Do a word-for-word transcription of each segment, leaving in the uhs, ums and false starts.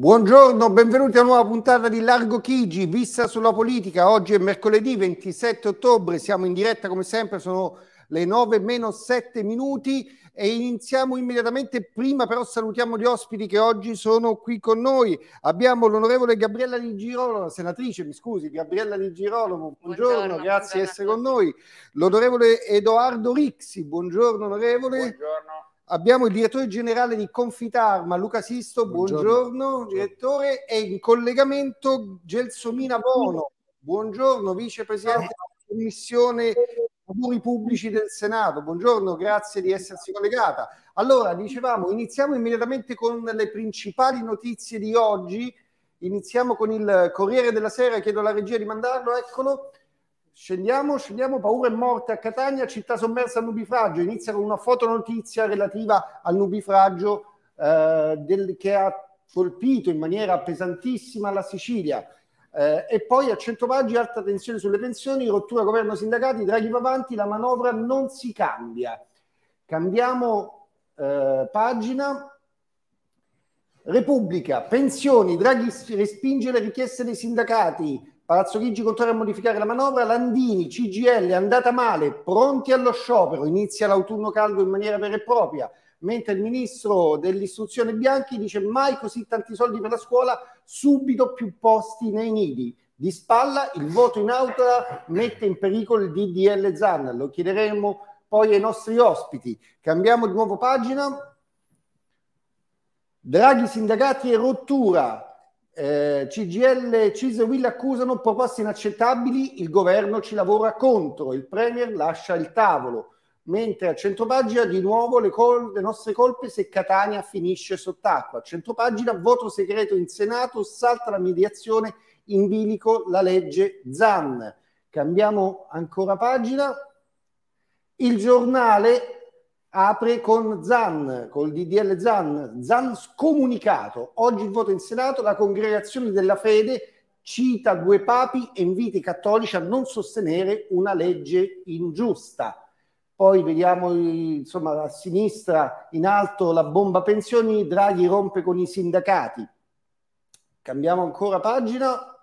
Buongiorno, benvenuti a una nuova puntata di Largo Chigi, vista sulla politica. Oggi è mercoledì ventisette ottobre, siamo in diretta come sempre, sono le nove meno sette minuti e iniziamo immediatamente. Prima però salutiamo gli ospiti che oggi sono qui con noi. Abbiamo l'onorevole Gabriella Di Girolamo, senatrice, mi scusi, Gabriella Di Girolamo, buongiorno, buongiorno grazie di essere con noi. L'onorevole Edoardo Rixi, buongiorno onorevole. Buongiorno. Abbiamo il direttore generale di Confitarma, Luca Sisto, buongiorno, buongiorno direttore, e in collegamento Gelsomina Bono, buongiorno, vicepresidente della Commissione Lavori Pubblici del Senato, buongiorno, grazie di essersi collegata. Allora, dicevamo, iniziamo immediatamente con le principali notizie di oggi, iniziamo con il Corriere della Sera, chiedo alla regia di mandarlo, eccolo. Scendiamo, scendiamo, paura e morte a Catania, città sommersa al nubifragio. Inizia con una fotonotizia relativa al nubifragio eh, del, che ha colpito in maniera pesantissima la Sicilia. Eh, e poi a centropagine alta tensione sulle pensioni, rottura governo sindacati, Draghi va avanti, la manovra non si cambia. Cambiamo eh, pagina. Repubblica, pensioni, Draghi respinge le richieste dei sindacati. Palazzo Chigi contrario a modificare la manovra, Landini, C G I L, è andata male, pronti allo sciopero, inizia l'autunno caldo in maniera vera e propria, mentre il ministro dell'istruzione Bianchi dice mai così tanti soldi per la scuola, subito più posti nei nidi. Di spalla il voto in aula mette in pericolo il D D L Zan, lo chiederemo poi ai nostri ospiti. Cambiamo di nuovo pagina. Draghi, sindacati e rottura. Eh, C G I L, C I S e U I L accusano proposte inaccettabili, il governo ci lavora contro, il premier lascia il tavolo, mentre a centropagina di nuovo le, col- le nostre colpe se Catania finisce sott'acqua. A centropagina voto segreto in Senato, salta la mediazione, in bilico la legge Zan. Cambiamo ancora pagina. Il Giornale apre con Zan, col D D L Zan, Zan scomunicato. Oggi il voto in Senato, la congregazione della fede cita due papi e invita i cattolici a non sostenere una legge ingiusta. Poi vediamo insomma a sinistra in alto la bomba pensioni, Draghi rompe con i sindacati. Cambiamo ancora pagina.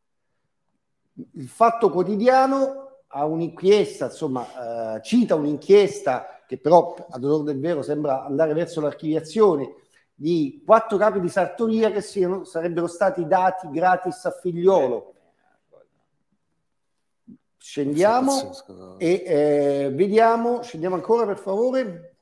Il Fatto Quotidiano ha un'inchiesta, insomma eh, cita un'inchiesta che però ad onor del vero sembra andare verso l'archiviazione, di quattro capi di sartoria che siano, sarebbero stati dati gratis a figliolo. Scendiamo e eh, vediamo, scendiamo ancora per favore,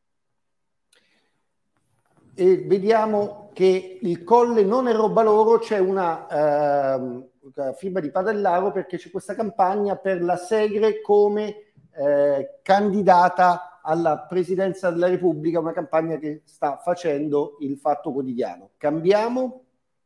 e vediamo che il Colle non è roba loro, c'è una eh, firma di Padellaro perché c'è questa campagna per la Segre come eh, candidata alla presidenza della Repubblica, una campagna che sta facendo il Fatto Quotidiano. Cambiamo,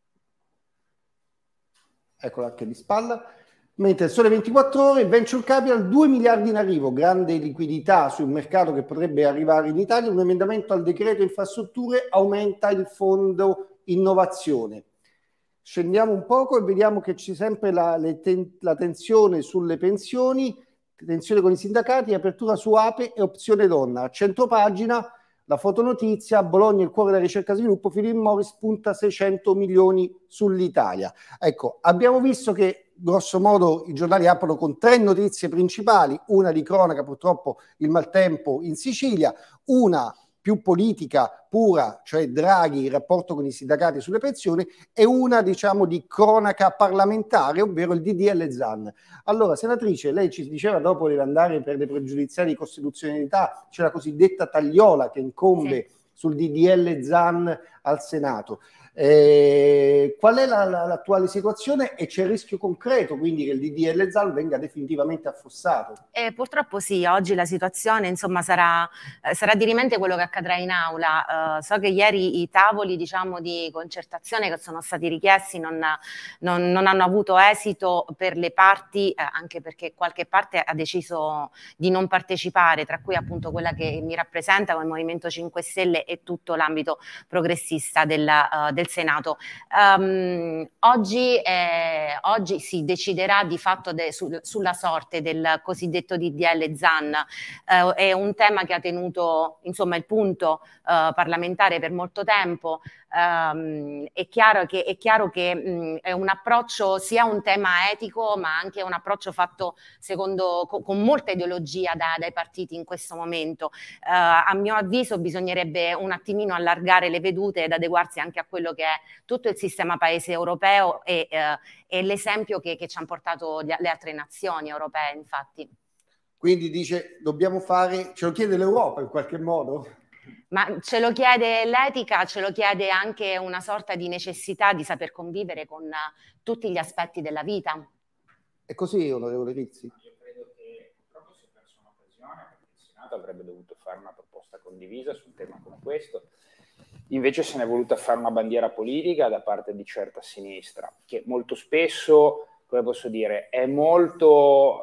eccola anche di spalla, mentre il Sole ventiquattro Ore, Venture Capital, due miliardi in arrivo, grande liquidità sul mercato che potrebbe arrivare in Italia, un emendamento al decreto infrastrutture aumenta il fondo innovazione. Scendiamo un poco e vediamo che c'è sempre la, le ten, la tensione sulle pensioni, tensione con i sindacati, apertura su Ape e opzione donna. A centropagina la fotonotizia, Bologna il cuore della ricerca e sviluppo, Philip Morris punta seicento milioni sull'Italia. Ecco, abbiamo visto che grosso modo i giornali aprono con tre notizie principali, una di cronaca purtroppo il maltempo in Sicilia, una più politica pura, cioè Draghi, il rapporto con i sindacati sulle pensioni, e una diciamo di cronaca parlamentare, ovvero il D D L Zan. Allora, senatrice, lei ci diceva dopo deve andare per le pregiudiziali di costituzionalità, c'è la cosiddetta tagliola che incombe sì. sul D D L Zan al Senato. Eh, qual è la, la, l'attuale situazione e c'è il rischio concreto quindi che il D D L Zan venga definitivamente affossato? Eh, purtroppo sì, oggi la situazione insomma sarà, eh, sarà dirimente quello che accadrà in aula. Uh, so che ieri i tavoli diciamo di concertazione che sono stati richiesti non, non, non hanno avuto esito per le parti, eh, anche perché qualche parte ha deciso di non partecipare, tra cui appunto quella che mi rappresenta come Movimento cinque Stelle e tutto l'ambito progressista del, uh, del Senato. Um, oggi, eh, oggi si deciderà di fatto de, su, sulla sorte del cosiddetto D D L Zan. Uh, è un tema che ha tenuto insomma il punto uh, parlamentare per molto tempo. Um, è chiaro che, è, chiaro che mh, è un approccio, sia un tema etico, ma anche un approccio fatto secondo, co con molta ideologia da, dai partiti in questo momento. Uh, a mio avviso bisognerebbe un attimino allargare le vedute ed adeguarsi anche a quello che è tutto il sistema paese europeo e, uh, e l'esempio che, che ci hanno portato le, le altre nazioni europee, infatti. Quindi dice, dobbiamo fare, ce lo chiede l'Europa in qualche modo? Ma ce lo chiede l'etica, ce lo chiede anche una sorta di necessità di saper convivere con uh, tutti gli aspetti della vita. È così, onorevole Rizzi? Io credo che proprio si è persa un'occasione, perché il Senato avrebbe dovuto fare una proposta condivisa su un tema come questo. Invece se ne è voluta fare una bandiera politica da parte di certa sinistra, che molto spesso, come posso dire, è molto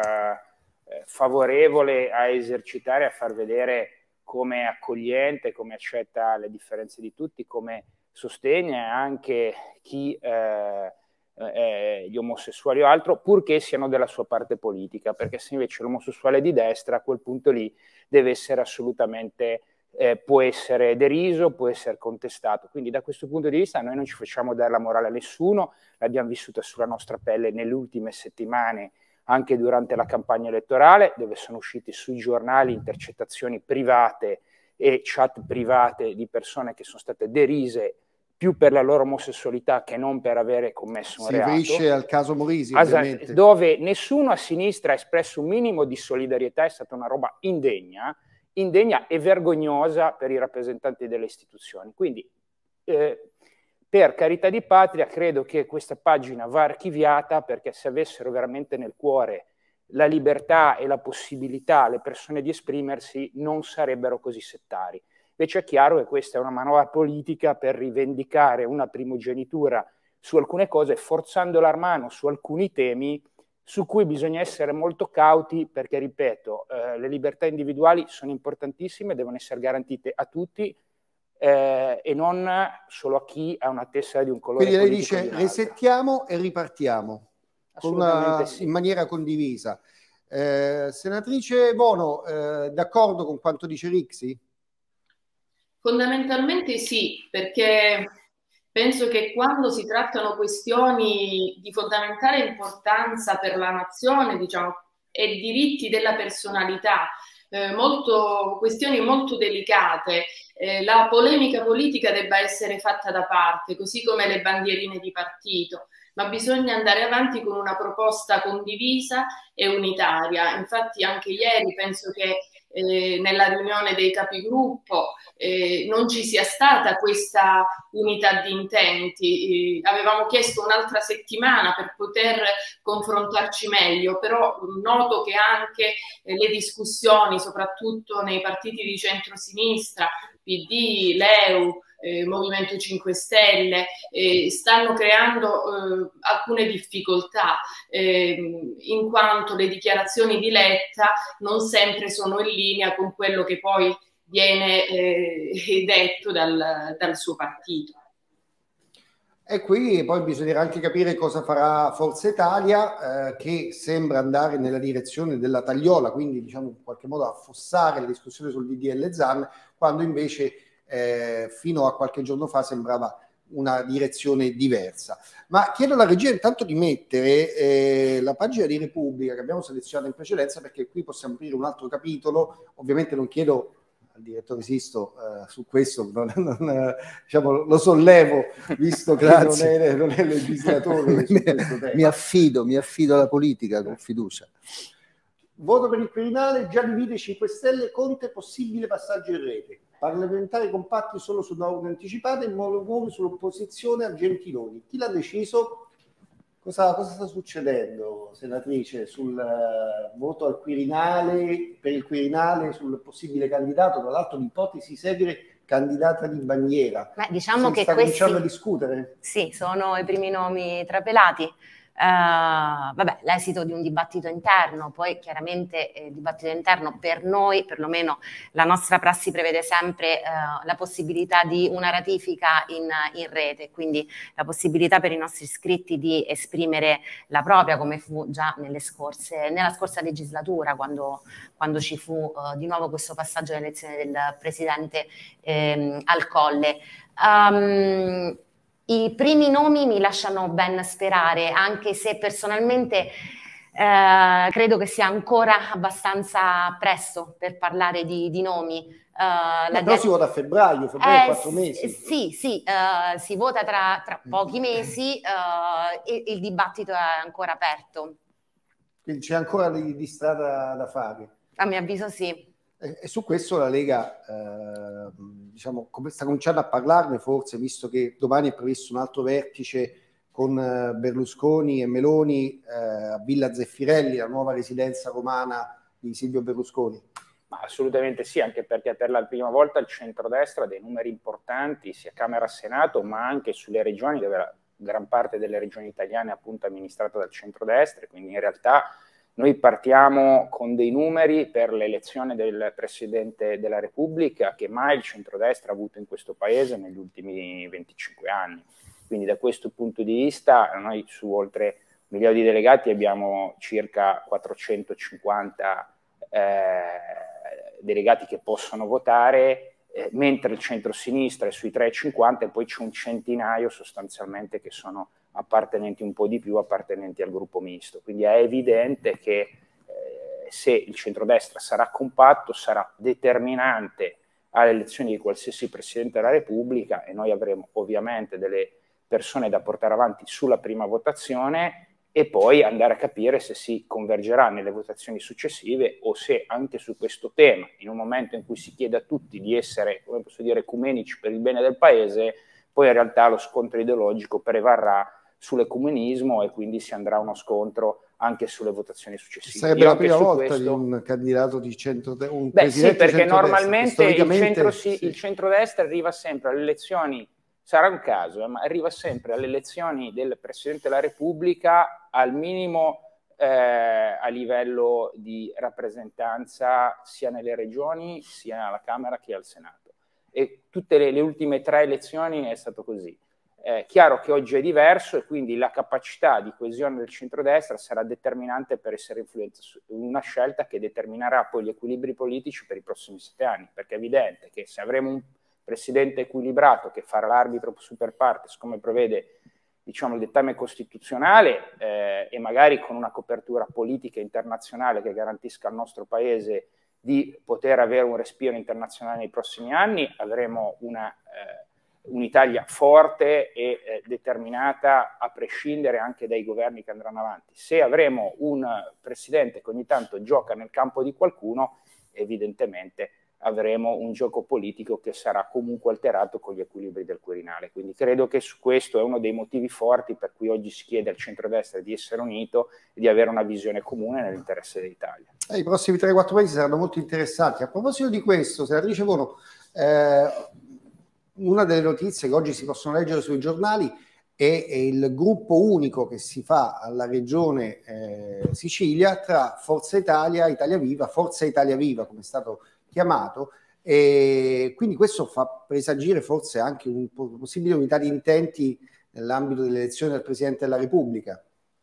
eh, favorevole a esercitare, a far vedere come è accogliente, come accetta le differenze di tutti, come sostegna anche chi, eh, eh, gli omosessuali o altro, purché siano della sua parte politica, perché se invece l'omosessuale è di destra, a quel punto lì deve essere assolutamente, eh, può essere deriso, può essere contestato. Quindi da questo punto di vista noi non ci facciamo dare la morale a nessuno, l'abbiamo vissuta sulla nostra pelle nelle ultime settimane, anche durante la campagna elettorale, dove sono usciti sui giornali intercettazioni private e chat private di persone che sono state derise più per la loro omosessualità che non per avere commesso un si reato. Si riferisce al caso Morisi, ovviamente. Dove nessuno a sinistra ha espresso un minimo di solidarietà, è stata una roba indegna, indegna e vergognosa per i rappresentanti delle istituzioni. Quindi, eh, per carità di patria, credo che questa pagina va archiviata, perché se avessero veramente nel cuore la libertà e la possibilità alle persone di esprimersi, non sarebbero così settari. Invece è chiaro che questa è una manovra politica per rivendicare una primogenitura su alcune cose, forzando la mano su alcuni temi su cui bisogna essere molto cauti, perché, ripeto, eh, le libertà individuali sono importantissime, devono essere garantite a tutti, Eh, e non solo a chi ha una tessera di un colore politico. Quindi politico. lei dice resettiamo e ripartiamo con una, sì. in maniera condivisa. Eh, senatrice Bono, eh, d'accordo con quanto dice Rixi? Fondamentalmente sì, perché penso che quando si trattano questioni di fondamentale importanza per la nazione, diciamo, e diritti della personalità, Eh, molto, questioni molto delicate, eh, la polemica politica debba essere fatta da parte, così come le bandierine di partito, ma bisogna andare avanti con una proposta condivisa e unitaria. Infatti anche ieri penso che eh, nella riunione dei capigruppo eh, non ci sia stata questa unità di intenti. Eh, avevamo chiesto un'altra settimana per poter confrontarci meglio, però noto che anche eh, le discussioni, soprattutto nei partiti di centrosinistra, P D, L E U, eh, Movimento cinque Stelle, eh, stanno creando eh, alcune difficoltà, eh, in quanto le dichiarazioni di Letta non sempre sono in linea con quello che poi viene eh, detto dal, dal suo partito. E qui poi bisognerà anche capire cosa farà Forza Italia, eh, che sembra andare nella direzione della tagliola, quindi diciamo in qualche modo affossare la discussione sul D D L Zan, quando invece eh, fino a qualche giorno fa sembrava una direzione diversa. Ma chiedo alla regia intanto di mettere eh, la pagina di Repubblica che abbiamo selezionato in precedenza, perché qui possiamo aprire un altro capitolo. Ovviamente non chiedo al direttore Sisto uh, su questo, non, non, diciamo, lo sollevo, visto che non è, non è legislatore su questo tema. Mi affido, mi affido alla politica con fiducia. Voto per il Quirinale, già divide cinque Stelle, Conte, possibile passaggio in rete. Parlamentari compatti solo su norme anticipate e nuovi sull'opposizione a Gentiloni. Chi l'ha deciso? Cosa, cosa sta succedendo, senatrice, sul uh, voto al Quirinale, per il Quirinale, sul possibile candidato, tra l'altro l'ipotesi Segre candidata di bandiera? Beh, diciamo si che sta questi, cominciando a discutere? Sì, sono i primi nomi trapelati. Uh, vabbè, l'esito di un dibattito interno, poi chiaramente eh, il dibattito interno per noi, perlomeno la nostra prassi prevede sempre uh, la possibilità di una ratifica in, in rete, quindi la possibilità per i nostri iscritti di esprimere la propria, come fu già nelle scorse, nella scorsa legislatura, quando, quando ci fu uh, di nuovo questo passaggio all'elezione del presidente ehm, al Colle. Um, I primi nomi mi lasciano ben sperare, anche se personalmente eh, credo che sia ancora abbastanza presto per parlare di, di nomi. Uh, la però si vota a febbraio, febbraio eh, quattro mesi. Sì, sì, uh, si vota tra, tra pochi mesi uh, e il dibattito è ancora aperto. Quindi c'è ancora di, di strada da fare. A mio avviso sì. E, e su questo la Lega eh, diciamo, sta cominciando a parlarne forse, visto che domani è previsto un altro vertice con eh, Berlusconi e Meloni eh, a Villa Zeffirelli, la nuova residenza romana di Silvio Berlusconi. Ma assolutamente sì, anche perché per la prima volta il centrodestra ha dei numeri importanti sia Camera Senato, ma anche sulle regioni, dove la gran parte delle regioni italiane è appunto amministrata dal centrodestra, quindi in realtà noi partiamo con dei numeri per l'elezione del Presidente della Repubblica che mai il centrodestra ha avuto in questo Paese negli ultimi venticinque anni. Quindi da questo punto di vista noi su oltre un milione di delegati abbiamo circa quattrocentocinquanta eh, delegati che possono votare, eh, mentre il centro-sinistra è sui trecentocinquanta e poi c'è un centinaio sostanzialmente che sono appartenenti un po' di più, appartenenti al gruppo misto. Quindi è evidente che eh, se il centrodestra sarà compatto, sarà determinante alle elezioni di qualsiasi Presidente della Repubblica e noi avremo ovviamente delle persone da portare avanti sulla prima votazione e poi andare a capire se si convergerà nelle votazioni successive o se anche su questo tema, in un momento in cui si chiede a tutti di essere, come posso dire, ecumenici per il bene del Paese, poi in realtà lo scontro ideologico prevarrà sull'ecumenismo e quindi si andrà a uno scontro anche sulle votazioni successive. Sarebbe Io la prima volta questo... di un candidato di centrodestra. Un Beh sì, perché normalmente storicamente... il, centro, sì, sì. il centrodestra arriva sempre alle elezioni, sarà un caso, eh, ma arriva sempre alle elezioni del Presidente della Repubblica al minimo eh, a livello di rappresentanza sia nelle regioni, sia alla Camera che al Senato. E tutte le, le ultime tre elezioni è stato così. È chiaro che oggi è diverso e quindi la capacità di coesione del centrodestra sarà determinante per essere influente su una scelta che determinerà poi gli equilibri politici per i prossimi sette anni, perché è evidente che se avremo un presidente equilibrato che farà l'arbitro super partes, come prevede diciamo, il dettame costituzionale eh, e magari con una copertura politica internazionale che garantisca al nostro Paese di poter avere un respiro internazionale nei prossimi anni, avremo una... Eh, un'Italia forte e eh, determinata a prescindere anche dai governi che andranno avanti. Se avremo un presidente che ogni tanto gioca nel campo di qualcuno, evidentemente avremo un gioco politico che sarà comunque alterato con gli equilibri del Quirinale. Quindi credo che su questo è uno dei motivi forti per cui oggi si chiede al centrodestra di essere unito e di avere una visione comune nell'interesse dell'Italia. Eh, I prossimi tre quattro mesi saranno molto interessanti. A proposito di questo, senatrice Bono, eh, una delle notizie che oggi si possono leggere sui giornali è, è il gruppo unico che si fa alla regione eh, Sicilia tra Forza Italia, Italia Viva, Forza Italia Viva come è stato chiamato, e quindi questo fa presagire forse anche una possibile unità di intenti nell'ambito dell'elezione del Presidente della Repubblica.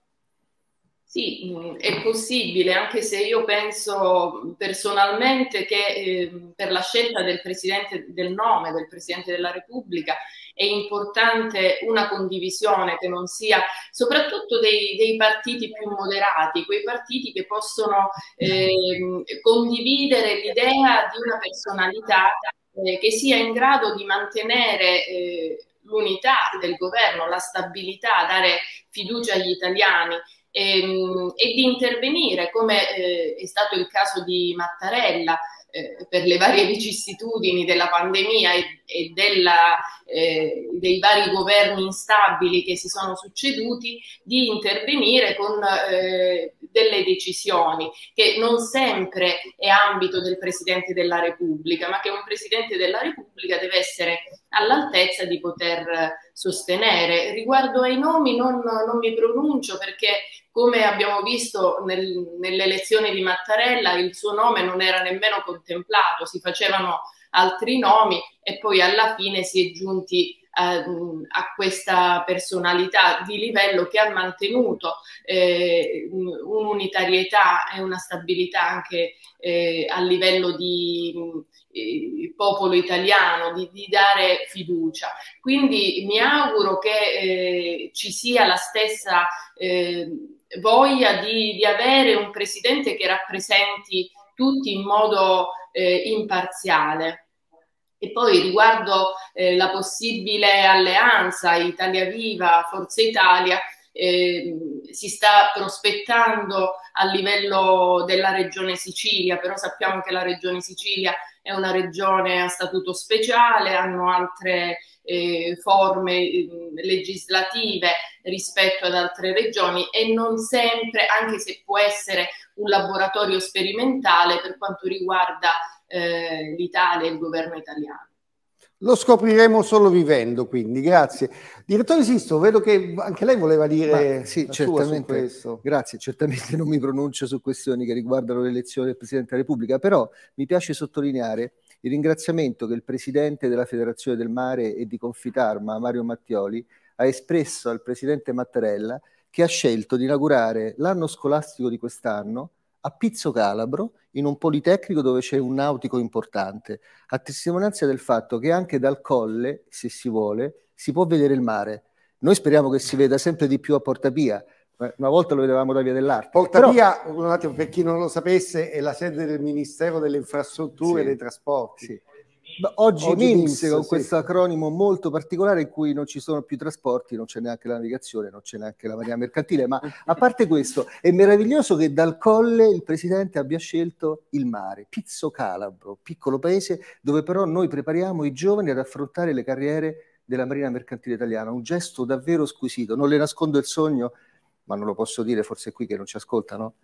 Sì, è possibile, anche se io penso personalmente che eh, per la scelta del Presidente, del nome del Presidente della Repubblica è importante una condivisione che non sia, soprattutto dei, dei partiti più moderati, quei partiti che possono eh, condividere l'idea di una personalità eh, che sia in grado di mantenere eh, l'unità del governo, la stabilità, dare fiducia agli italiani. E, e di intervenire, come eh, è stato il caso di Mattarella, eh, per le varie vicissitudini della pandemia e, e della, eh, dei vari governi instabili che si sono succeduti, di intervenire con eh, delle decisioni che non sempre è ambito del Presidente della Repubblica, ma che un Presidente della Repubblica deve essere all'altezza di poter sostenere. Riguardo ai nomi non, non mi pronuncio perché, come abbiamo visto nel, nell'elezione di Mattarella, il suo nome non era nemmeno contemplato, si facevano altri nomi e poi alla fine si è giunti a questa personalità di livello che ha mantenuto eh, un'unitarietà e una stabilità anche eh, a livello di eh, popolo italiano, di, di dare fiducia. Quindi mi auguro che eh, ci sia la stessa eh, voglia di, di avere un presidente che rappresenti tutti in modo eh, imparziale. E poi riguardo eh, la possibile alleanza Italia Viva, Forza Italia, eh, si sta prospettando a livello della regione Sicilia, però sappiamo che la regione Sicilia è una regione a statuto speciale, hanno altre eh, forme eh, legislative rispetto ad altre regioni e non sempre, anche se può essere un laboratorio sperimentale per quanto riguarda Eh, l'Italia e il governo italiano. Lo scopriremo solo vivendo, quindi grazie. Direttore Sisto, vedo che anche lei voleva dire Ma sì, la certamente, sua su questo. Grazie, certamente non mi pronuncio su questioni che riguardano l'elezione del Presidente della Repubblica, però mi piace sottolineare il ringraziamento che il Presidente della Federazione del Mare e di Confitarma, Mario Mattioli, ha espresso al Presidente Mattarella, che ha scelto di inaugurare l'anno scolastico di quest'anno a Pizzo Calabro, in un politecnico dove c'è un nautico importante, a testimonianza del fatto che anche dal colle, se si vuole, si può vedere il mare. Noi speriamo che si veda sempre di più a Porta Pia. Una volta lo vedevamo da Via dell'Arte. Porta Però, Pia, un attimo, per chi non lo sapesse, è la sede del Ministero delle Infrastrutture sì, e dei Trasporti. Sì. Oggi, Oggi M I M S, con sì. questo acronimo molto particolare in cui non ci sono più trasporti, non c'è neanche la navigazione, non c'è neanche la marina mercantile, ma a parte questo è meraviglioso che dal Colle il Presidente abbia scelto il mare, Pizzo Calabro, piccolo paese dove però noi prepariamo i giovani ad affrontare le carriere della marina mercantile italiana, un gesto davvero squisito, non le nascondo il sogno, ma non lo posso dire, forse è qui che non ci ascoltano,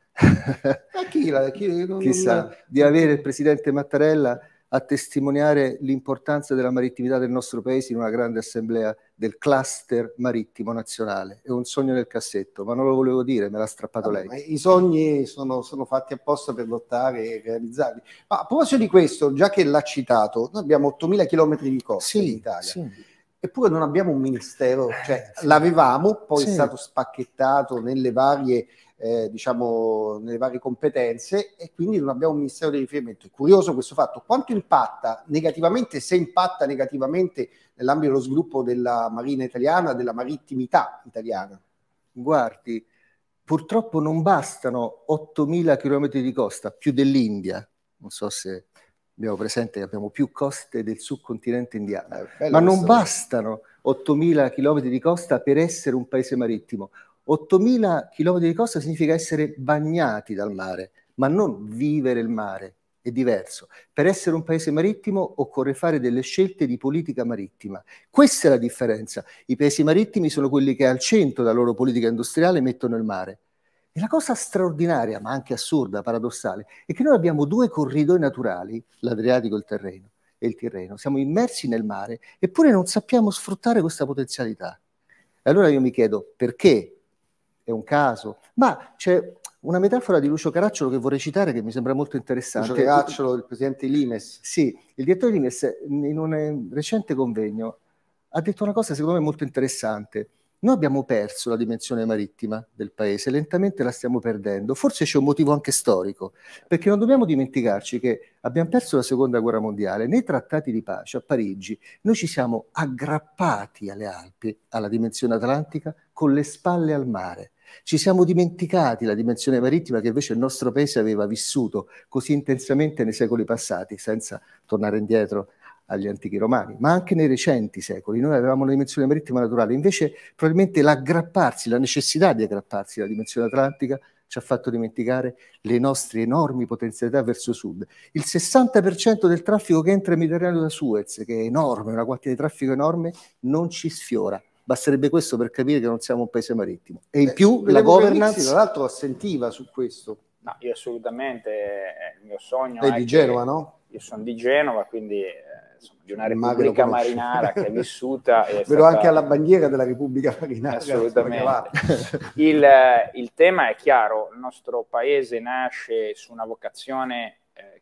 Ma chi, la, chi non, chissà, non... di avere il Presidente Mattarella a testimoniare l'importanza della marittimità del nostro paese in una grande assemblea del cluster marittimo nazionale. È un sogno nel cassetto, ma non lo volevo dire, me l'ha strappato Vabbè, lei. I sogni sono, sono fatti apposta per lottare e realizzarli. Ma a proposito di questo, già che l'ha citato, noi abbiamo ottomila chilometri di costa sì, in Italia. Sì. Eppure non abbiamo un ministero, cioè sì. l'avevamo, poi sì. è stato spacchettato nelle varie, eh, diciamo, nelle varie competenze e quindi non abbiamo un ministero di riferimento. È curioso questo fatto. Quanto impatta negativamente, se impatta negativamente nell'ambito dello sviluppo della marina italiana, della marittimità italiana? Guardi, purtroppo non bastano ottomila chilometri di costa, più dell'India, non so se... abbiamo presente che abbiamo più coste del subcontinente indiano, eh, ma non bastano ottomila chilometri di costa per essere un paese marittimo. ottomila chilometri di costa significa essere bagnati dal mare, ma non vivere il mare, è diverso. Per essere un paese marittimo occorre fare delle scelte di politica marittima. Questa è la differenza. I paesi marittimi sono quelli che al centro della loro politica industriale mettono il mare. E la cosa straordinaria, ma anche assurda, paradossale, è che noi abbiamo due corridoi naturali, l'Adriatico e il Tirreno, e il Tirreno. Siamo immersi nel mare, eppure non sappiamo sfruttare questa potenzialità. E allora io mi chiedo, perché? È un caso? Ma c'è una metafora di Lucio Caracciolo che vorrei citare che mi sembra molto interessante. Lucio Caracciolo, il presidente di Limes. Sì, il direttore di Limes in un recente convegno ha detto una cosa secondo me molto interessante. Noi abbiamo perso la dimensione marittima del paese, lentamente la stiamo perdendo. Forse c'è un motivo anche storico, perché non dobbiamo dimenticarci che abbiamo perso la seconda guerra mondiale. Nei trattati di pace a Parigi noi ci siamo aggrappati alle Alpi, alla dimensione atlantica, con le spalle al mare. Ci siamo dimenticati la dimensione marittima che invece il nostro paese aveva vissuto così intensamente nei secoli passati, senza tornare indietro agli antichi romani, ma anche nei recenti secoli. Noi avevamo una dimensione marittima naturale, invece probabilmente l'aggrapparsi, la necessità di aggrapparsi alla dimensione atlantica ci ha fatto dimenticare le nostre enormi potenzialità verso sud. Il sessanta per cento del traffico che entra nel Mediterraneo da Suez, che è enorme, una quantità di traffico enorme, non ci sfiora. Basterebbe questo per capire che non siamo un paese marittimo. E in più eh, la governance... Tra l'altro assentiva su questo. No, io assolutamente, il mio sogno è è di Genova, no? Io sono di Genova, quindi eh, insomma, di una Repubblica Marinara che è vissuta. È Vedo stata... anche alla bandiera della Repubblica Marinara. Assolutamente. il, il tema è chiaro, il nostro paese nasce su una vocazione eh,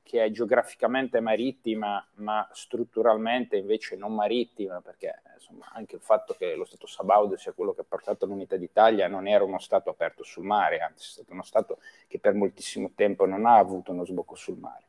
che è geograficamente marittima ma strutturalmente invece non marittima, perché insomma, anche il fatto che lo Stato sabaudo sia quello che ha portato all'unità d'Italia non era uno Stato aperto sul mare, anzi è stato uno Stato che per moltissimo tempo non ha avuto uno sbocco sul mare.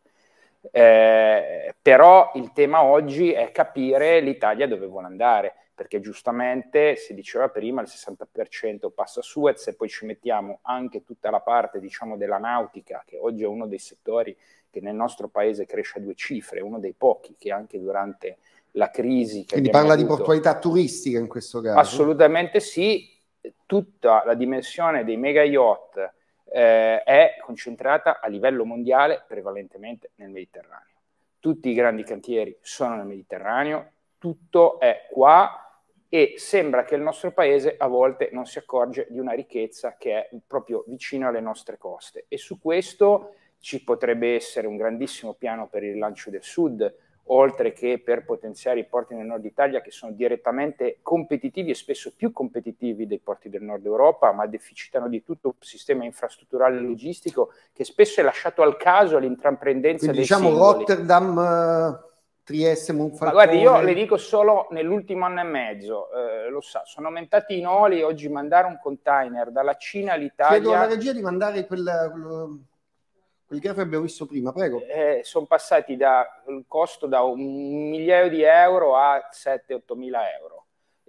Eh, però il tema oggi è capire l'Italia dove vuole andare, perché giustamente si diceva prima il sessanta per cento passa a Suez e poi ci mettiamo anche tutta la parte diciamo della nautica, che oggi è uno dei settori che nel nostro paese cresce a due cifre, uno dei pochi che anche durante la crisi che quindi parla avuto, di portualità turistica in questo caso? Assolutamente sì, tutta la dimensione dei mega yacht Eh, è concentrata a livello mondiale prevalentemente nel Mediterraneo. Tutti i grandi cantieri sono nel Mediterraneo, tutto è qua e sembra che il nostro paese a volte non si accorge di una ricchezza che è proprio vicino alle nostre coste, e su questo ci potrebbe essere un grandissimo piano per il rilancio del sud, oltre che per potenziare i porti nel nord Italia che sono direttamente competitivi e spesso più competitivi dei porti del nord Europa, ma deficitano di tutto un sistema infrastrutturale e logistico che spesso è lasciato al caso, all'intraprendenza Quindi, dei diciamo singoli. Rotterdam, Trieste, Monfalcone. Ma guardi, io le dico solo nell'ultimo anno e mezzo, eh, lo sa, sono aumentati i noli, oggi mandare un container dalla Cina all'Italia... Chiedo alla regia di mandare quel... quel... quel grafo che abbiamo visto prima, prego. Eh, sono passati dal costo da un migliaio di euro a sette otto mila euro.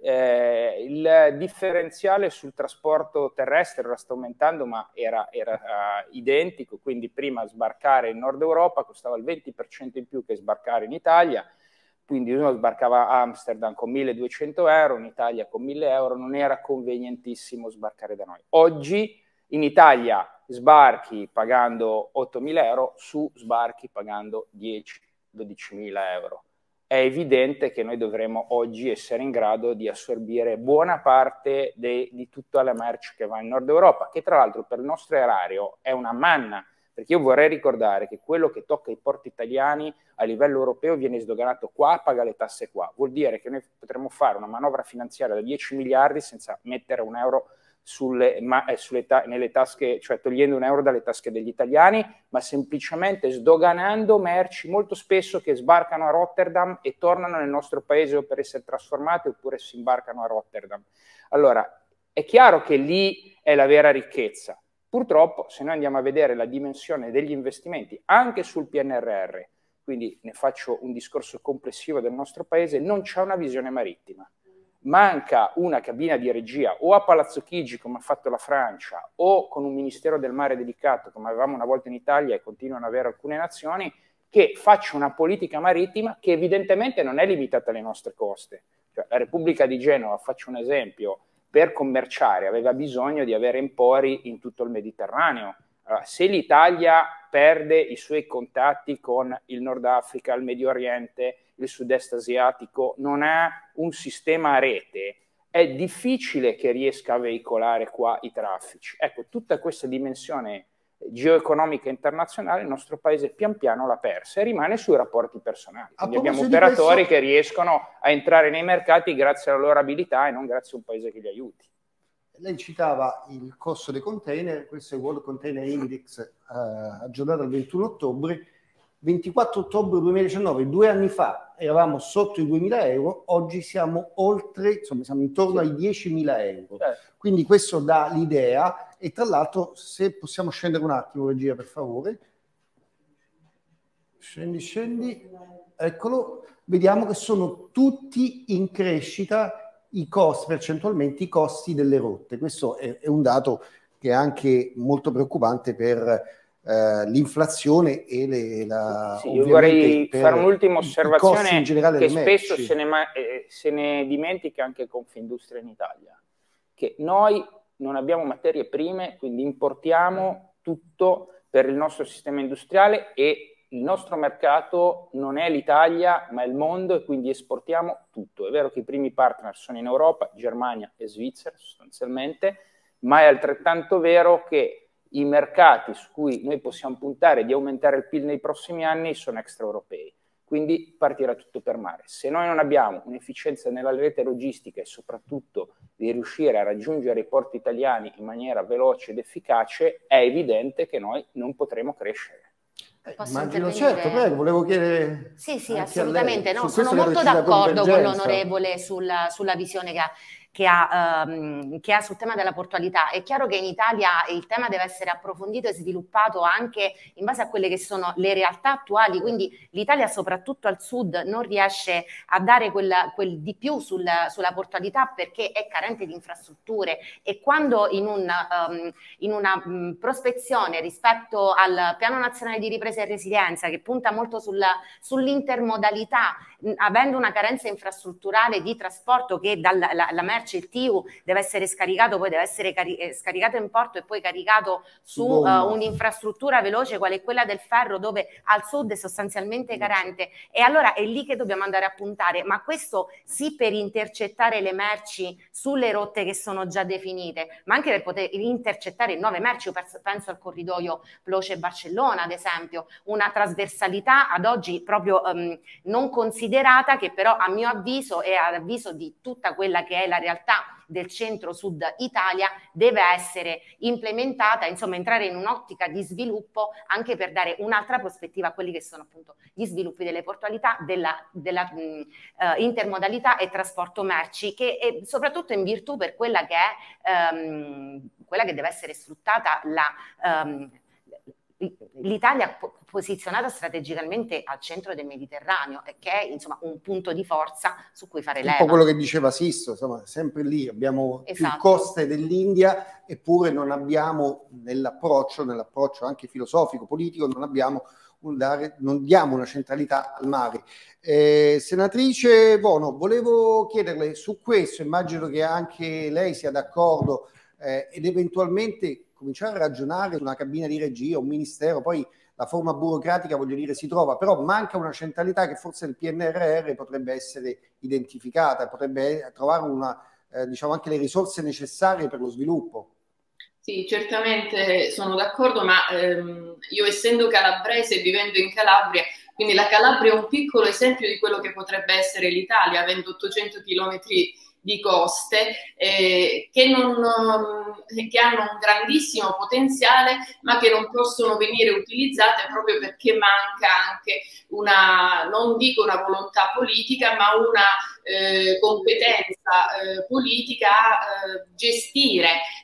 Eh, il differenziale sul trasporto terrestre ora sta aumentando, ma era, era uh, identico, quindi prima sbarcare in Nord Europa costava il venti per cento in più che sbarcare in Italia, quindi uno sbarcava a Amsterdam con milleduecento euro, in Italia con mille euro, non era convenientissimo sbarcare da noi. Oggi in Italia sbarchi pagando ottomila euro, su sbarchi pagando dieci dodicimila euro. È evidente che noi dovremo oggi essere in grado di assorbire buona parte de, di tutta la merce che va in Nord Europa, che tra l'altro per il nostro erario è una manna, perché io vorrei ricordare che quello che tocca i porti italiani a livello europeo viene sdoganato qua, paga le tasse qua. Vuol dire che noi potremmo fare una manovra finanziaria da dieci miliardi senza mettere un euro Sulle, ma, eh, sulle ta- nelle tasche, cioè togliendo un euro dalle tasche degli italiani, ma semplicemente sdoganando merci molto spesso che sbarcano a Rotterdam e tornano nel nostro paese o per essere trasformate oppure si imbarcano a Rotterdam. Allora, è chiaro che lì è la vera ricchezza. Purtroppo, se noi andiamo a vedere la dimensione degli investimenti anche sul P N R R, quindi ne faccio un discorso complessivo del nostro paese, non c'è una visione marittima. Manca una cabina di regia o a Palazzo Chigi come ha fatto la Francia o con un ministero del mare dedicato come avevamo una volta in Italia e continuano ad avere alcune nazioni, che faccia una politica marittima che evidentemente non è limitata alle nostre coste. Cioè, la Repubblica di Genova, faccio un esempio, per commerciare aveva bisogno di avere empori in tutto il Mediterraneo. Allora, se l'Italia perde i suoi contatti con il Nord Africa, il Medio Oriente, il sud-est asiatico, non ha un sistema a rete, è difficile che riesca a veicolare qua i traffici. Ecco, tutta questa dimensione geoeconomica internazionale il nostro paese pian piano l'ha persa e rimane sui rapporti personali. Quindi abbiamo operatori questo... che riescono a entrare nei mercati grazie alla loro abilità e non grazie a un paese che li aiuti. Lei citava il costo dei container, questo è il World Container Index eh, aggiornato al ventuno ottobre. ventiquattro ottobre duemiladiciannove, due anni fa, eravamo sotto i duemila euro, oggi siamo oltre, insomma, siamo intorno ai diecimila euro. Certo. Quindi questo dà l'idea, e tra l'altro, se possiamo scendere un attimo, regia, per favore. Scendi, scendi, eccolo, vediamo che sono tutti in crescita i costi, percentualmente i costi delle rotte. Questo è, è un dato che è anche molto preoccupante per Uh, l'inflazione e le, la, sì, io vorrei fare un'ultima osservazione in generale che spesso se ne, eh, se ne dimentica anche Confindustria in Italia, che noi non abbiamo materie prime, quindi importiamo tutto per il nostro sistema industriale e il nostro mercato non è l'Italia ma è il mondo e quindi esportiamo tutto. È vero che i primi partner sono in Europa, Germania e Svizzera sostanzialmente, ma è altrettanto vero che i mercati su cui noi possiamo puntare di aumentare il P I L nei prossimi anni sono extraeuropei, quindi partirà tutto per mare. Se noi non abbiamo un'efficienza nella rete logistica e soprattutto di riuscire a raggiungere i porti italiani in maniera veloce ed efficace, è evidente che noi non potremo crescere. Posso Immagino, intervenire? certo, prego, volevo chiedere. Sì, sì, anche assolutamente. a lei. No, Su sono questo molto credo ci sia d'accordo con convergenza. l'onorevole sulla, sulla visione che ha, che, ha, ehm, che ha sul tema della portualità. È chiaro che in Italia il tema deve essere approfondito e sviluppato anche in base a quelle che sono le realtà attuali, quindi l'Italia soprattutto al sud non riesce a dare quel, quel di più sul, sulla portualità perché è carente di infrastrutture, e quando in, un, um, in una um, prospezione rispetto al Piano Nazionale di Ripresa e Resilienza, che punta molto sul, sull'intermodalità, mh, avendo una carenza infrastrutturale di trasporto, che dalla la, la merce, il T I U, deve essere scaricato, poi deve essere cari eh, scaricato in porto e poi caricato su uh, un'infrastruttura veloce quale è quella del ferro, dove al sud è sostanzialmente carente, e allora è lì che dobbiamo andare a puntare, ma questo sì per intercettare le merci sulle rotte che sono già definite, ma anche per poter intercettare nuove merci. Io penso al corridoio Ploce-Barcellona, ad esempio, una trasversalità ad oggi proprio um, non considerata, che però a mio avviso e ad avviso di tutta quella che è la realtà del centro-sud Italia deve essere implementata, insomma entrare in un'ottica di sviluppo anche per dare un'altra prospettiva a quelli che sono appunto gli sviluppi delle portualità, della, della mh, uh, intermodalità e trasporto merci, che è soprattutto in virtù per quella che è um, quella che deve essere sfruttata la um, l'Italia posizionata strategicamente al centro del Mediterraneo, e che è insomma un punto di forza su cui fare leva. Un po' quello che diceva Sisto, insomma, sempre lì abbiamo esatto. più coste dell'India, eppure non abbiamo nell'approccio, nell'approccio anche filosofico, politico, non abbiamo un dare, non diamo una centralità al mare. Eh, senatrice Bono, volevo chiederle su questo, immagino che anche lei sia d'accordo, eh, ed eventualmente cominciare a ragionare su una cabina di regia, un ministero, poi la forma burocratica, voglio dire, si trova, però manca una centralità che forse il P N R R potrebbe essere identificata, potrebbe trovare una, eh, diciamo, anche le risorse necessarie per lo sviluppo. Sì, certamente sono d'accordo, ma ehm, io essendo calabrese e vivendo in Calabria, quindi la Calabria è un piccolo esempio di quello che potrebbe essere l'Italia, avendo ottocento chilometri di coste eh, che, non, che hanno un grandissimo potenziale, ma che non possono venire utilizzate proprio perché manca anche una, non dico una volontà politica, ma una eh, competenza eh, politica a eh, gestire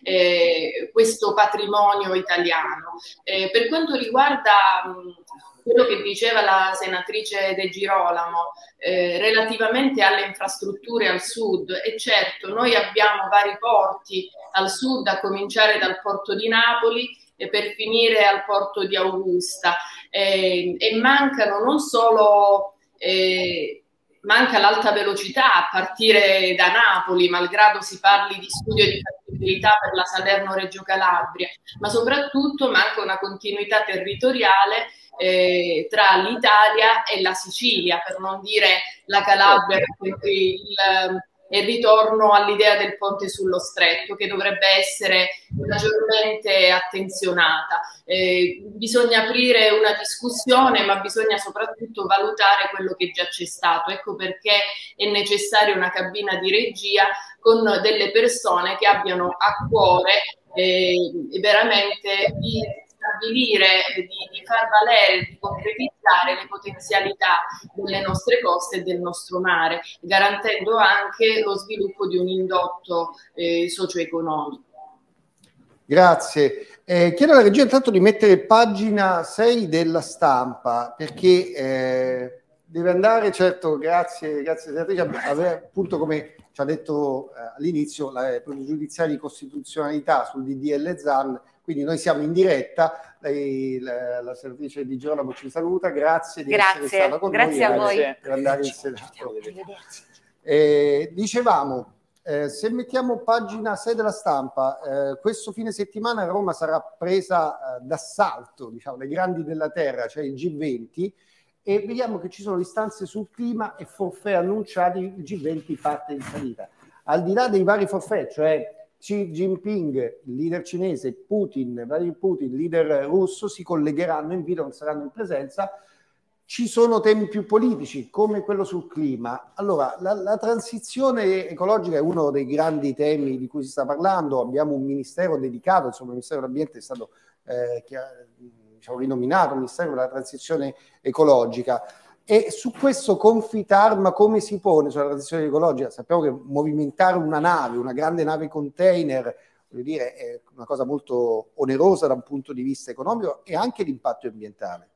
eh, questo patrimonio italiano. Eh, per quanto riguarda mh, quello che diceva la senatrice De Girolamo eh, relativamente alle infrastrutture al sud, e certo noi abbiamo vari porti al sud, a cominciare dal porto di Napoli e per finire al porto di Augusta, eh, e mancano non solo eh, manca l'alta velocità a partire da Napoli, malgrado si parli di studio di fattibilità per la Salerno-Reggio Calabria, ma soprattutto manca una continuità territoriale Eh, tra l'Italia e la Sicilia, per non dire la Calabria, perché il, il ritorno all'idea del ponte sullo stretto, che dovrebbe essere maggiormente attenzionata. Eh, bisogna aprire una discussione, ma bisogna soprattutto valutare quello che già c'è stato. Ecco perché è necessaria una cabina di regia con delle persone che abbiano a cuore eh, veramente di stabilire, di, di far valere, di concretizzare le potenzialità delle nostre coste e del nostro mare, garantendo anche lo sviluppo di un indotto eh, socio-economico. Grazie. Eh, chiedo alla regia intanto di mettere pagina sei della Stampa, perché eh, deve andare, certo, grazie, grazie senatrice, appunto come ci ha detto eh, all'inizio, la pregiudiziale di costituzionalità sul D D L Zan. Quindi noi siamo in diretta, lei, la, la senatrice Di Girolamo ci saluta, grazie di grazie. essere stata con grazie noi. Grazie a voi. Per andare in Senato. Eh, dicevamo, eh, se mettiamo pagina sei della Stampa, eh, questo fine settimana Roma sarà presa eh, d'assalto, diciamo, dai grandi della terra, cioè il G venti, e vediamo che ci sono istanze sul clima e forfè annunciati, il G venti parte in salita. Al di là dei vari forfè, cioè Xi Jinping, il leader cinese, Putin, Vladimir Putin, il leader russo, si collegheranno in video, non saranno in presenza. Ci sono temi più politici, come quello sul clima. Allora, la, la transizione ecologica è uno dei grandi temi di cui si sta parlando. Abbiamo un ministero dedicato, insomma, il Ministero dell'Ambiente è stato eh, diciamo, rinominato Ministero della Transizione Ecologica. E su questo Confitarma come si pone sulla transizione ecologica? Sappiamo che movimentare una nave, una grande nave container, voglio dire, è una cosa molto onerosa da un punto di vista economico e anche l'impatto ambientale.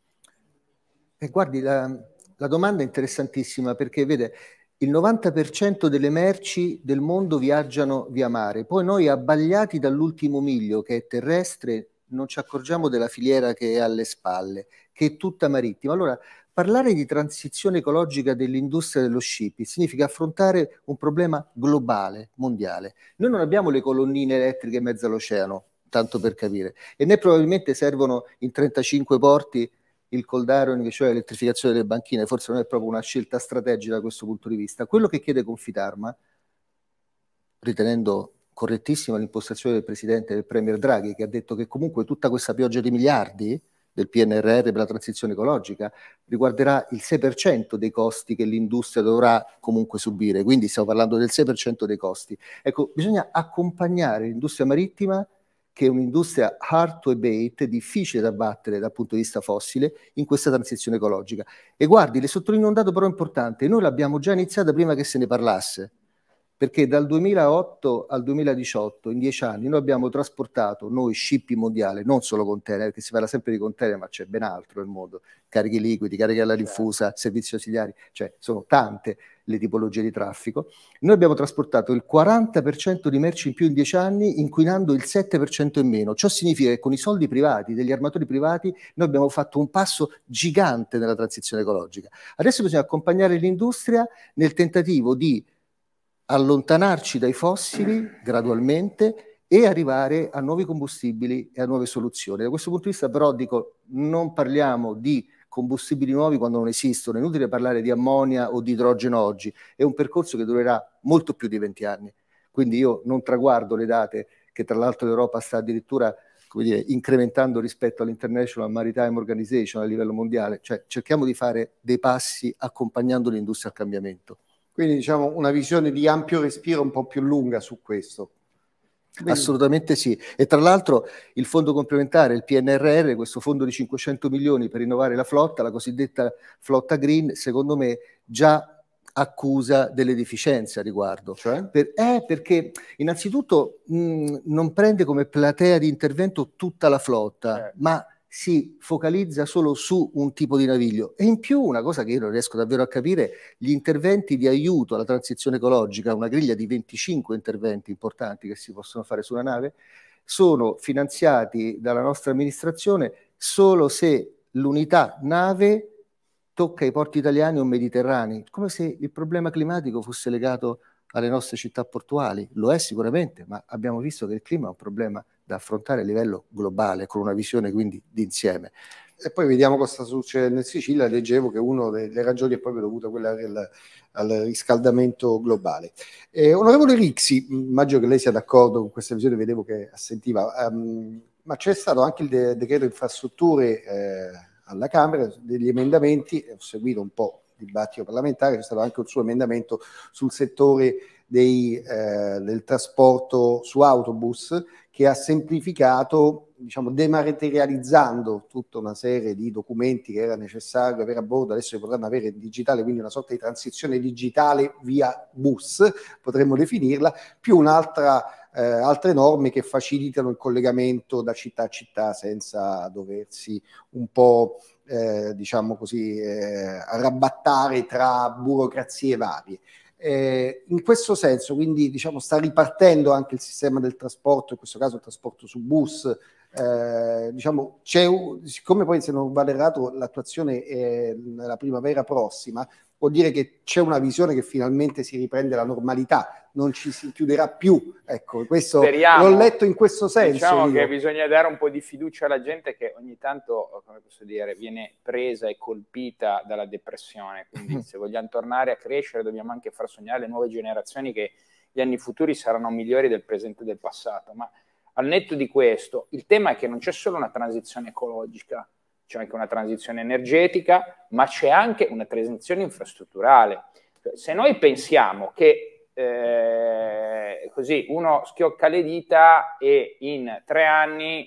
E guardi, la, la domanda è interessantissima perché, vede, il novanta per cento delle merci del mondo viaggiano via mare, poi noi abbagliati dall'ultimo miglio che è terrestre non ci accorgiamo della filiera che è alle spalle, che è tutta marittima. Allora, parlare di transizione ecologica dell'industria dello shipping significa affrontare un problema globale, mondiale. Noi non abbiamo le colonnine elettriche in mezzo all'oceano, tanto per capire, e né probabilmente servono in trentacinque porti il cold ironing, cioè l'elettrificazione delle banchine. Forse non è proprio una scelta strategica da questo punto di vista. Quello che chiede Confitarma, ritenendo correttissima l'impostazione del Presidente e del Premier Draghi, che ha detto che comunque tutta questa pioggia di miliardi del P N R R per la transizione ecologica riguarderà il sei per cento dei costi che l'industria dovrà comunque subire, quindi stiamo parlando del sei per cento dei costi. Ecco, bisogna accompagnare l'industria marittima, che è un'industria hard to abate, difficile da battere dal punto di vista fossile, in questa transizione ecologica. E guardi, le sottolineo un dato però importante, noi l'abbiamo già iniziata prima che se ne parlasse, perché dal duemilaotto al duemiladiciotto, in dieci anni, noi abbiamo trasportato, noi shipping mondiale, non solo container, perché si parla sempre di container, ma c'è ben altro nel mondo, carichi liquidi, cariche alla rinfusa, servizi ausiliari, cioè sono tante le tipologie di traffico. Noi abbiamo trasportato il quaranta per cento di merci in più in dieci anni, inquinando il sette per cento in meno. Ciò significa che con i soldi privati, degli armatori privati, noi abbiamo fatto un passo gigante nella transizione ecologica. Adesso bisogna accompagnare l'industria nel tentativo di allontanarci dai fossili gradualmente e arrivare a nuovi combustibili e a nuove soluzioni. Da questo punto di vista però dico, non parliamo di combustibili nuovi quando non esistono, è inutile parlare di ammonia o di idrogeno oggi, è un percorso che durerà molto più di venti anni. Quindi io non traguardo le date che tra l'altro l'Europa sta addirittura, come dire, incrementando rispetto all'International Maritime Organization a livello mondiale, cioè cerchiamo di fare dei passi accompagnando l'industria al cambiamento. Quindi diciamo una visione di ampio respiro un po' più lunga su questo. Quindi... Assolutamente sì. E tra l'altro il fondo complementare, il P N R R, questo fondo di cinquecento milioni per rinnovare la flotta, la cosiddetta flotta green, secondo me già accusa delle deficienze a riguardo. Cioè? Per, eh, perché innanzitutto mh, non prende come platea di intervento tutta la flotta, eh. ma si focalizza solo su un tipo di naviglio. E in più, una cosa che io non riesco davvero a capire, gli interventi di aiuto alla transizione ecologica, una griglia di venticinque interventi importanti che si possono fare su una nave, sono finanziati dalla nostra amministrazione solo se l'unità nave tocca i porti italiani o mediterranei, come se il problema climatico fosse legato alle nostre città portuali. Lo è sicuramente, ma abbiamo visto che il clima è un problema da affrontare a livello globale, con una visione quindi d'insieme. E poi vediamo cosa succede in Sicilia. Leggevo che una delle ragioni è proprio dovuta a quella del, al riscaldamento globale. Eh, onorevole Rixi, immagino che lei sia d'accordo con questa visione, vedevo che assentiva, um, ma c'è stato anche il de decreto infrastrutture eh, alla Camera, degli emendamenti, ho seguito un po' il dibattito parlamentare, c'è stato anche un suo emendamento sul settore dei, eh, del trasporto su autobus, che ha semplificato, diciamo, dematerializzando tutta una serie di documenti che era necessario avere a bordo, adesso li potranno avere in digitale, quindi una sorta di transizione digitale via bus, potremmo definirla, più un'altra, eh, altre norme che facilitano il collegamento da città a città senza doversi un po', eh, diciamo così, eh, arrabattare tra burocrazie varie. Eh, in questo senso, quindi, diciamo, sta ripartendo anche il sistema del trasporto, in questo caso il trasporto su bus. Eh, diciamo, c'è un, siccome poi, se non vado errato, l'attuazione è nella primavera prossima, vuol dire che c'è una visione che finalmente si riprende la normalità, non ci si chiuderà più. Ecco, questo l'ho letto in questo senso. Diciamo io. che bisogna dare un po' di fiducia alla gente che ogni tanto, come posso dire, viene presa e colpita dalla depressione. Quindi se vogliamo tornare a crescere dobbiamo anche far sognare le nuove generazioni che gli anni futuri saranno migliori del presente e del passato. Ma al netto di questo, il tema è che non c'è solo una transizione ecologica, c'è anche una transizione energetica, ma c'è anche una transizione infrastrutturale. Se noi pensiamo che eh, così uno schiocca le dita e in tre anni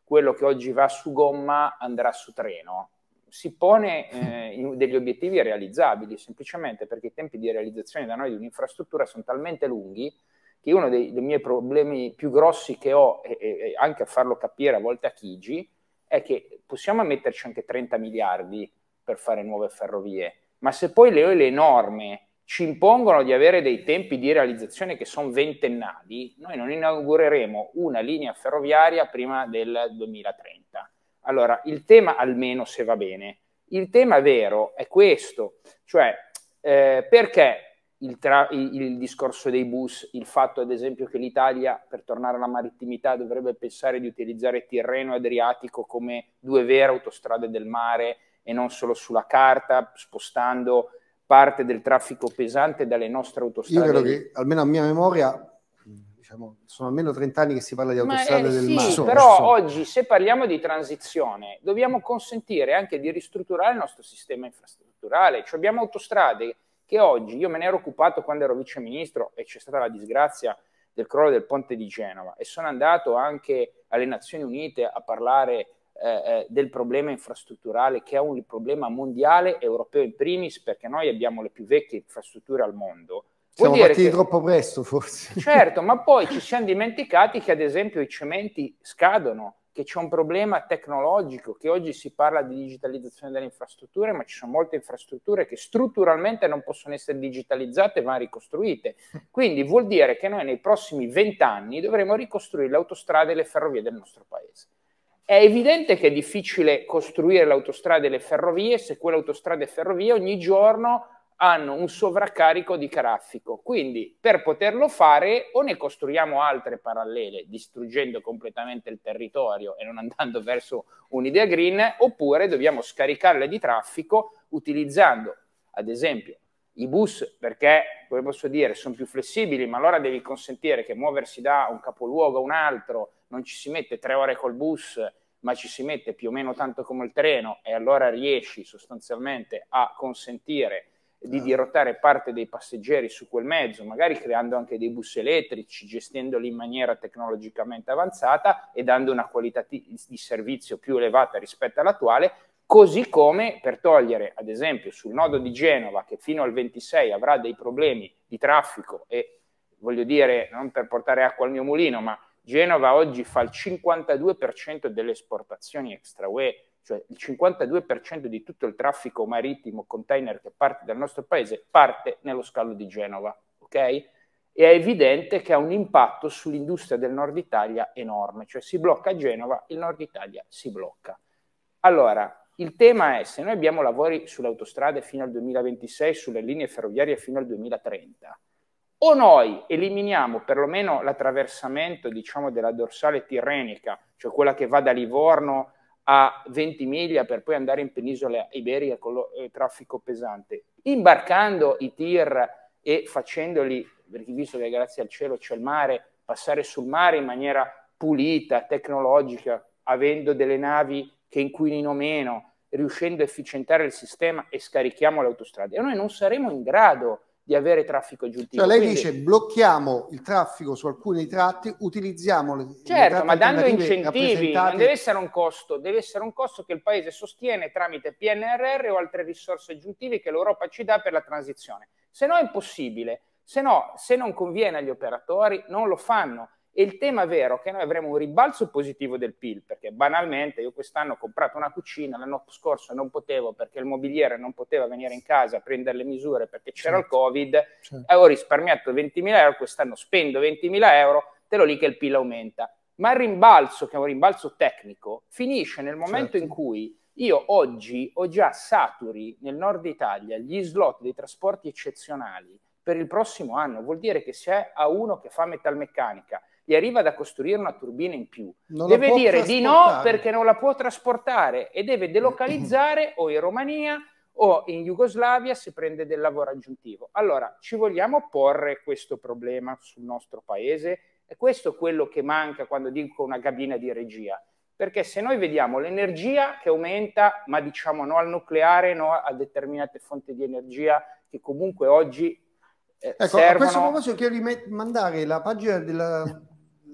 quello che oggi va su gomma andrà su treno. Si pone eh, degli obiettivi realizzabili, semplicemente perché i tempi di realizzazione da noi di un'infrastruttura sono talmente lunghi che uno dei, dei miei problemi più grossi che ho, e, e anche a farlo capire a volte a Chigi, è che possiamo metterci anche trenta miliardi per fare nuove ferrovie, ma se poi le, le norme ci impongono di avere dei tempi di realizzazione che sono ventennali, noi non inaugureremo una linea ferroviaria prima del duemilatrenta. Allora, il tema, almeno se va bene, il tema vero è questo, cioè eh, perché il, tra, il, il discorso dei bus, il fatto ad esempio che l'Italia, per tornare alla marittimità, dovrebbe pensare di utilizzare Tirreno e Adriatico come due vere autostrade del mare e non solo sulla carta, spostando parte del traffico pesante dalle nostre autostrade. Io credo che, almeno a mia memoria, diciamo, sono almeno trenta anni che si parla di autostrade eh, del sì, mare. Sì, però oggi, se parliamo di transizione, dobbiamo consentire anche di ristrutturare il nostro sistema infrastrutturale. Cioè abbiamo autostrade che oggi, io me ne ero occupato quando ero viceministro e c'è stata la disgrazia del crollo del ponte di Genova e sono andato anche alle Nazioni Unite a parlare Eh, del problema infrastrutturale, che è un problema mondiale, europeo in primis, perché noi abbiamo le più vecchie infrastrutture al mondo. Siamo partiti che, troppo presto forse. Certo, ma poi ci siamo dimenticati che ad esempio i cementi scadono, che c'è un problema tecnologico, che oggi si parla di digitalizzazione delle infrastrutture, ma ci sono molte infrastrutture che strutturalmente non possono essere digitalizzate e vanno ricostruite. Quindi vuol dire che noi nei prossimi vent'anni dovremo ricostruire le autostrade e le ferrovie del nostro paese. È evidente che è difficile costruire l'autostrada e le ferrovie se quelle autostrade e ferrovie ogni giorno hanno un sovraccarico di traffico. Quindi per poterlo fare o ne costruiamo altre parallele, distruggendo completamente il territorio e non andando verso un'idea green, oppure dobbiamo scaricarle di traffico utilizzando, ad esempio, i bus, perché, come posso dire, sono più flessibili, ma allora devi consentire che muoversi da un capoluogo a un altro non ci si mette tre ore col bus, ma ci si mette più o meno tanto come il treno e allora riesci sostanzialmente a consentire di dirottare parte dei passeggeri su quel mezzo, magari creando anche dei bus elettrici, gestendoli in maniera tecnologicamente avanzata e dando una qualità di servizio più elevata rispetto all'attuale, così come per togliere, ad esempio, sul nodo di Genova, che fino al ventisei avrà dei problemi di traffico e, voglio dire, non per portare acqua al mio mulino, ma Genova oggi fa il cinquantadue per cento delle esportazioni extra U E, cioè il cinquantadue per cento di tutto il traffico marittimo container che parte dal nostro paese parte nello scalo di Genova, ok? E è evidente che ha un impatto sull'industria del nord Italia enorme, cioè si blocca Genova, il nord Italia si blocca. Allora, il tema è, se noi abbiamo lavori sulle autostrade fino al duemilaventisei, sulle linee ferroviarie fino al duemilatrenta, o noi eliminiamo perlomeno l'attraversamento, diciamo, della dorsale tirrenica, cioè quella che va da Livorno a Ventimiglia per poi andare in penisola iberica con lo eh, traffico pesante, imbarcando i tir e facendoli, perché visto che grazie al cielo c'è il mare, passare sul mare in maniera pulita, tecnologica, avendo delle navi che inquinino meno, riuscendo a efficientare il sistema e scarichiamo le autostrade. E noi non saremo in grado di avere traffico aggiuntivo. Cioè lei Quindi, dice blocchiamo il traffico su alcuni tratti, utilizziamo le certo, le ma dando alternative incentivi, non deve essere un costo, deve essere un costo che il Paese sostiene tramite P N R R o altre risorse aggiuntive che l'Europa ci dà per la transizione. Se no è impossibile, se no, se non conviene agli operatori, non lo fanno. E il tema vero è che noi avremo un ribalzo positivo del P I L, perché banalmente io quest'anno ho comprato una cucina, l'anno scorso non potevo perché il mobiliere non poteva venire in casa a prendere le misure perché c'era certo. il Covid, certo. e ho risparmiato ventimila euro, quest'anno spendo ventimila euro, te lo lì che il P I L aumenta. Ma il rimbalzo, che è un rimbalzo tecnico, finisce nel momento certo. in cui io oggi ho già saturi nel nord Italia gli slot dei trasporti eccezionali per il prossimo anno. Vuol dire che se ha uno che fa metalmeccanica gli arriva da costruire una turbina in più, non deve dire di no perché non la può trasportare e deve delocalizzare o in Romania o in Jugoslavia se prende del lavoro aggiuntivo. Allora, ci vogliamo porre questo problema sul nostro paese? E questo è quello che manca quando dico una cabina di regia. Perché se noi vediamo l'energia che aumenta, ma diciamo no al nucleare, no a determinate fonti di energia che comunque oggi eh, ecco, servono... A questo proposito chiedo di mandare la pagina della...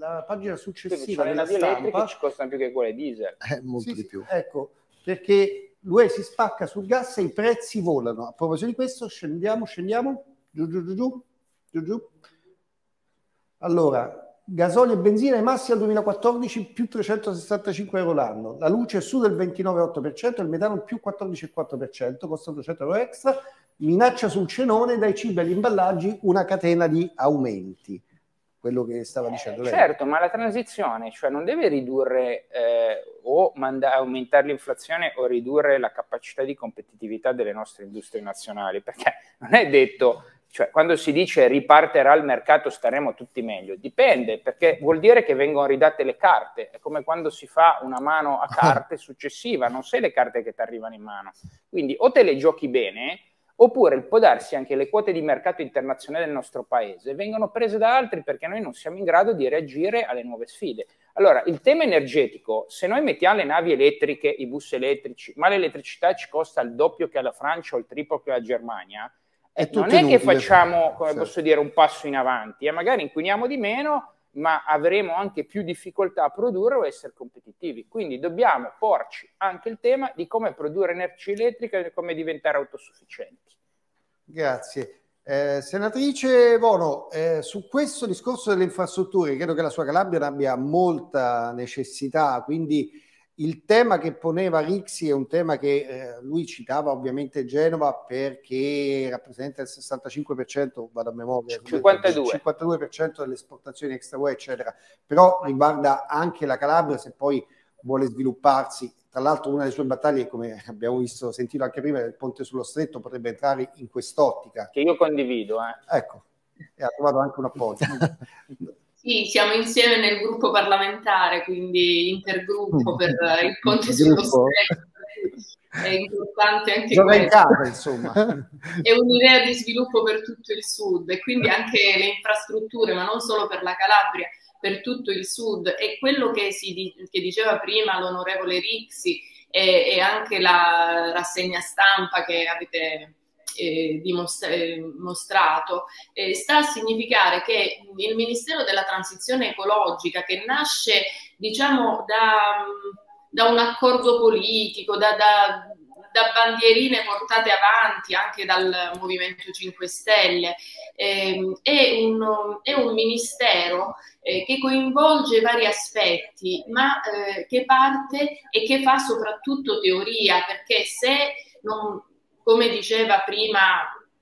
la pagina successiva Quindi, cioè, della le navi stampa, elettriche ci costano più che quelle diesel. Eh, molto sì, di sì, più. ecco, perché l'U E si spacca sul gas e i prezzi volano. A proposito di questo, scendiamo, scendiamo, giù, giù, giù, giù, giù, giù. Allora, gasolio e benzina ai massi al duemilaquattordici più trecentosessantacinque euro l'anno, la luce su del ventinove virgola otto per cento, il metano più quattordici virgola quattro per cento, costa duecento euro extra, minaccia sul cenone, dai cibi agli imballaggi, una catena di aumenti. Quello che stava dicendo lei. Certo, ma la transizione, cioè non deve ridurre eh, o manda- aumentare l'inflazione o ridurre la capacità di competitività delle nostre industrie nazionali, perché non è detto, cioè quando si dice riparterà il mercato staremo tutti meglio, dipende, perché vuol dire che vengono ridate le carte, è come quando si fa una mano a carte successiva, non sai le carte che ti arrivano in mano, quindi o te le giochi bene, oppure può darsi anche le quote di mercato internazionale del nostro paese vengono prese da altri perché noi non siamo in grado di reagire alle nuove sfide. Allora, il tema energetico, se noi mettiamo le navi elettriche, i bus elettrici, ma l'elettricità ci costa il doppio che alla Francia o il triplo che alla Germania, eh, non è inutile. che facciamo, come certo. posso dire, un passo in avanti, e eh, magari inquiniamo di meno, ma avremo anche più difficoltà a produrre o essere competitivi. Quindi dobbiamo porci anche il tema di come produrre energia elettrica e come diventare autosufficienti. Grazie. Eh, senatrice Bono, eh, su questo discorso delle infrastrutture, credo che la sua Calabria ne abbia molta necessità, quindi il tema che poneva Rixi è un tema che eh, lui citava ovviamente Genova perché rappresenta il sessantacinque per cento, vado a memoria, cinquantadue. cinquantadue per cento delle esportazioni extra U E, eccetera, però riguarda anche la Calabria se poi vuole svilupparsi. Tra l'altro una delle sue battaglie, come abbiamo visto, sentito anche prima, del ponte sullo stretto, potrebbe entrare in quest'ottica. Che io condivido. Eh. Ecco, e ha trovato anche un appoggio. Sì, siamo insieme nel gruppo parlamentare, quindi intergruppo per il ponte sullo stretto. È importante anche Gioca in questo. casa, insomma. È un'idea di sviluppo per tutto il sud e quindi anche le infrastrutture, ma non solo per la Calabria, per tutto il sud. E quello che, si, che diceva prima l'onorevole Rixi e, e anche la rassegna stampa che avete eh, dimostra- eh, mostrato, eh, sta a significare che il Ministero della Transizione Ecologica, che nasce diciamo da, da un accordo politico, da, da da bandierine portate avanti anche dal Movimento cinque Stelle, eh, è, un, è un ministero eh, che coinvolge vari aspetti, ma eh, che parte e che fa soprattutto teoria, perché se, non, come diceva prima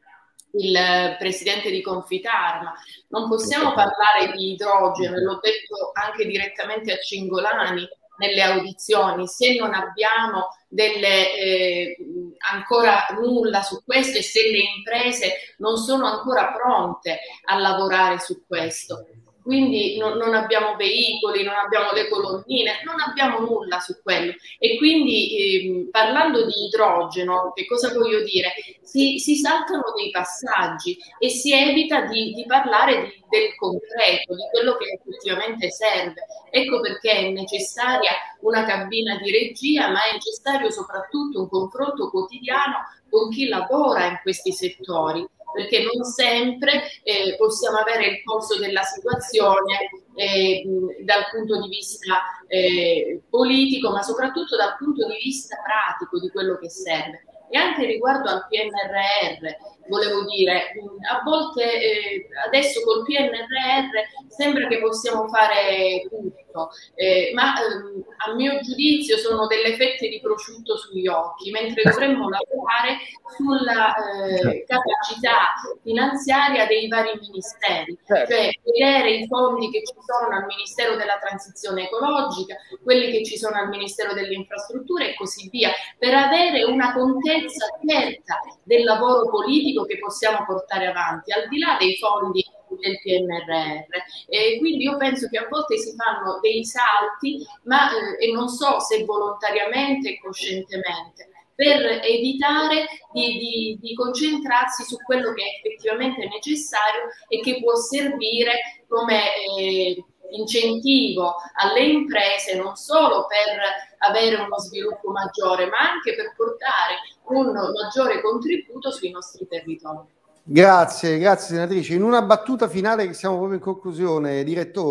il presidente di Confitarma, non possiamo parlare di idrogeno, l'ho detto anche direttamente a Cingolani nelle audizioni, se non abbiamo delle, eh, ancora nulla su questo e se le imprese non sono ancora pronte a lavorare su questo. Quindi non, non abbiamo veicoli, non abbiamo le colonnine, non abbiamo nulla su quello. E quindi eh, parlando di idrogeno, che cosa voglio dire? Si, si saltano dei passaggi e si evita di, di parlare di, del concreto, di quello che effettivamente serve. Ecco perché è necessaria una cabina di regia, ma è necessario soprattutto un confronto quotidiano con chi lavora in questi settori, perché non sempre eh, possiamo avere il polso della situazione eh, dal punto di vista eh, politico, ma soprattutto dal punto di vista pratico di quello che serve. E anche riguardo al P N R R, volevo dire, a volte eh, adesso col P N R R sembra che possiamo fare tutto, eh, ma eh, a mio giudizio sono delle fette di prosciutto sugli occhi, mentre dovremmo lavorare sulla eh, capacità finanziaria dei vari ministeri, certo. Cioè vedere i fondi che ci sono al Ministero della Transizione Ecologica, quelli che ci sono al Ministero delle Infrastrutture e così via, per avere una contezza certa del lavoro politico che possiamo portare avanti, al di là dei fondi del P N R R. E quindi io penso che a volte si fanno dei salti, ma eh, e non so se volontariamente e coscientemente, per evitare di, di, di concentrarsi su quello che è effettivamente necessario e che può servire come eh, incentivo alle imprese, non solo per avere uno sviluppo maggiore, ma anche per portare un maggiore contributo sui nostri territori. Grazie, grazie senatrice. In una battuta finale, che siamo proprio in conclusione, direttore,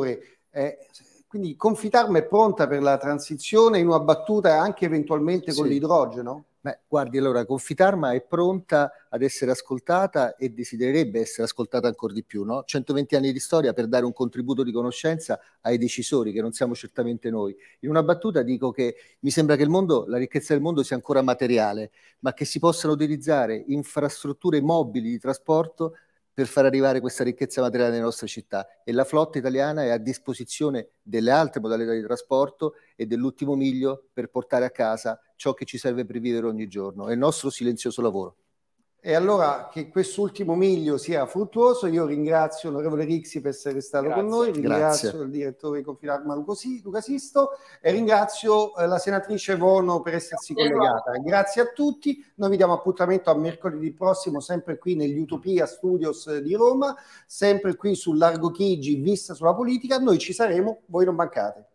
Eh, quindi Confitarma è pronta per la transizione in una battuta anche eventualmente con Sì. l'idrogeno? Beh, guardi, allora, Confitarma è pronta ad essere ascoltata e desidererebbe essere ascoltata ancora di più, no? centoventi anni di storia per dare un contributo di conoscenza ai decisori, che non siamo certamente noi. In una battuta dico che mi sembra che il mondo, la ricchezza del mondo sia ancora materiale, ma che si possano utilizzare infrastrutture mobili di trasporto per far arrivare questa ricchezza materiale nelle nostre città, e la flotta italiana è a disposizione delle altre modalità di trasporto e dell'ultimo miglio per portare a casa ciò che ci serve per vivere ogni giorno. È il nostro silenzioso lavoro. E allora che quest'ultimo miglio sia fruttuoso. Io ringrazio l'onorevole Rixi per essere stato Grazie. con noi, ringrazio Grazie. il direttore di Confitarma Luca Sisto e ringrazio eh, la senatrice Vono per essersi collegata. Grazie a tutti, noi vi diamo appuntamento a mercoledì prossimo, sempre qui negli Utopia Studios di Roma, sempre qui sul Largo Chigi, vista sulla politica. Noi ci saremo, voi non mancate.